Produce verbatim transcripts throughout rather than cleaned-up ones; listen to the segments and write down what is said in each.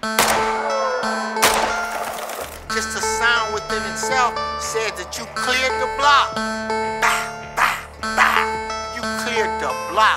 Just the sound within itself said that you cleared the block. Bah, bah, bah. You cleared the block.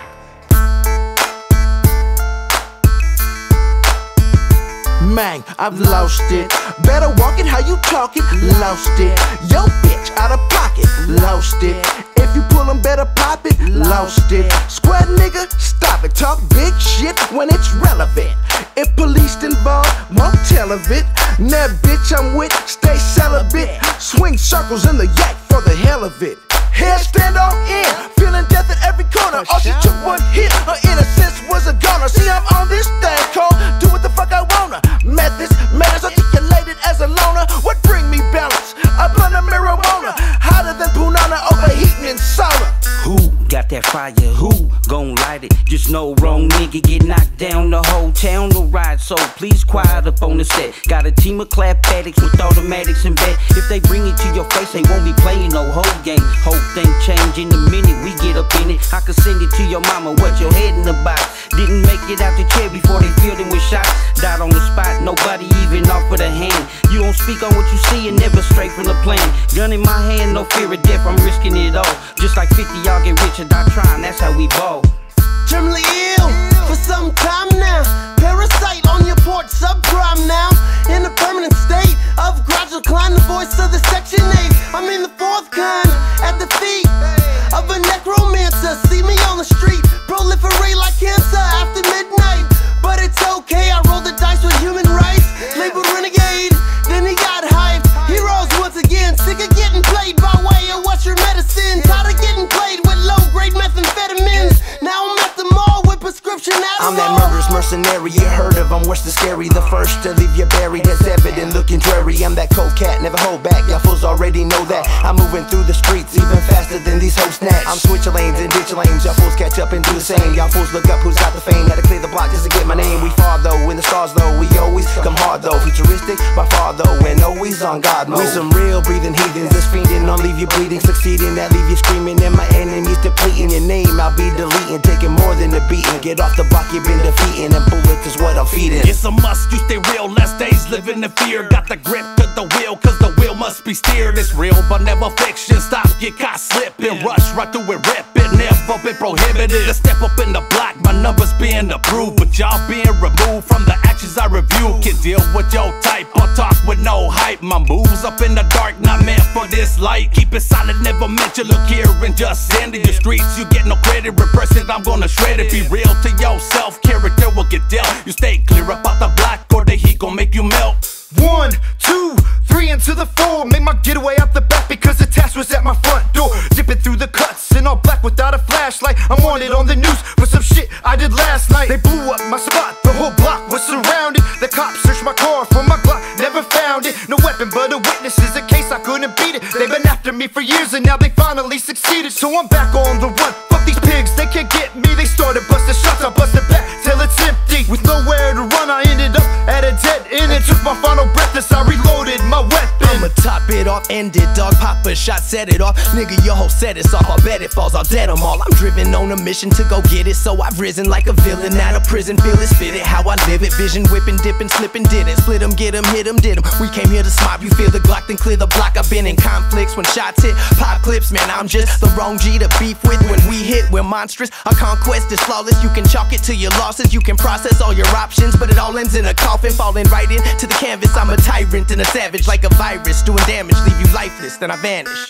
Man, I've lost it. Better walk it how you talk it. Lost it. Yo, bitch, out of pocket. Lost it. If you pull them, better pop it. Lost it. Square nigga, stop it. Talk big shit when it's relevant. If police involved, won't tell of it. Nah, bitch, I'm with, stay celibate. Swing circles in the yak for the hell of it. Hair stand on end, feeling death at every corner. All she took one hit, her innocence was a goner. See, I'm on this thing called do what the fuck I wanna. Methods, matters articulated as a loner. What bring me balance? A blunt of marijuana, hotter than punana, overheating in sauna. Who got that fire? Who gon' light it? Just no wrong nigga get knocked down. The whole town will ride, so please quiet up on the set. Got a team of clap addicts with automatics and bet. If they bring it to your face, they won't be playing no whole game. Whole thing change in a minute, we get up in it. I could send it to your mama, what your head in the box. Didn't make it out the chair before they filled him with shots. Died on the spot, nobody even offered a hand. You don't speak on what you see and never straight from the plan. Gun in my hand, no fear of death, I'm risking it all. Just like fifty y'all get rich or die trying, that's how we ball. Terminally ill for some time now. Parasite on your porch, subprime now. In a permanent state of gradual decline, the voice of the section eight. I'm in the fourth kind, at the feet of a necromancer. See me on the street, proliferate like cancer after midnight. But it's okay, I rolled the dice with human rights. Labeled renegade, then he got hyped. Heroes once again, sick of getting played by way of what's your medicine. Tired of getting played with low-grade methamphetamines. Now I'm at the mall with prescription Adderall. I'm that murderous mercenary, you heard of, I'm worse than scary. The first to leave you buried, that's evident, looking dreary. I'm that cold cat, never hold back, y'all fools already know that. I'm moving through the streets even faster than these hoes snatch. I'm switching lanes and ditching lanes, y'all fools catch up and do the same. Y'all fools look up who's got the fame, gotta clear the block just to get my name. We far though, in the stars though, we always come hard though. Futuristic, by far though, and always on God mode. We some real breathing heathens, that's fiending, I'll leave you bleeding. Succeeding, that leave you screaming, and my enemies depleting. Your name I'll be deleting, taking more than a beating. Get off the block, you've been defeating, and bullets is what I'm feeding. It's a must, you stay real, less days living in fear. Got the grip to the wheel, cause the wheel must be steered. It's real, but never fiction. Stop, get caught slipping, rush right through it, rip it. Never been prohibited to step up in the block. My numbers being approved, but y'all being removed from the actions I review. Can deal with your type, or talk with no hype. My moves up in the dark, not meant for this light. Keep it solid, never meant you look here and just send it. Your streets, you get no credit, reverse it, I'm gonna shred it. Be real to yourself, character will get dealt. You stay clear up out the block, or the heat gon' make you melt. One, two, three into the four. Made my getaway out the back because the task was at my front door. Dipping through the cuts in all black without a flashlight. I'm wanted on the news for some shit I did last night. They blew up my spot, the whole block was surrounded. The cops searched my car for my Glock, never found it. No weapon but a witness is a case I couldn't beat it. They've been after me for years and now they finally succeeded. So I'm back on the run, fuck these pigs, they can't get me. They started busting shots, I busted back till it's empty. With nowhere to run, I ended up at a dead end and took my final breath as I reloaded my weapon. I'ma top it off, end it, dog. Pop a shot, set it off. Nigga, your whole set is off. I bet it falls, I'll dead them all. I'm driven on a mission to go get it, so I've risen like a villain out of prison. Feel it, spit it, how I live it. Vision whipping, dipping, slipping, didn't split them, get them, hit them, did them. We came here to smop, you feel the Glock, then clear the block. I've been in conflicts when shots hit, pop clips, man. I'm just the wrong G to beef with. When we hit, we're monstrous. Our conquest is flawless. You can chalk it to your losses, you can process all your options, but it all ends in a coffin, falling right into the canvas. I'm a tyrant and a savage, like a virus, doing damage, leave you lifeless, then I vanish.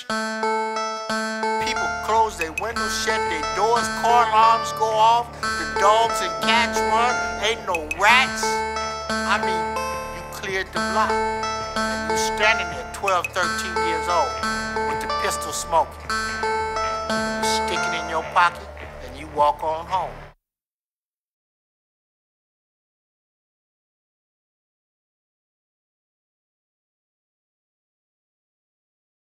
People close their windows, shut their doors, car alarms go off, the dogs and cats run, ain't no rats. I mean, you cleared the block, and you standing there twelve, thirteen years old with the pistol smoking. You stick it in your pocket, and you walk on home.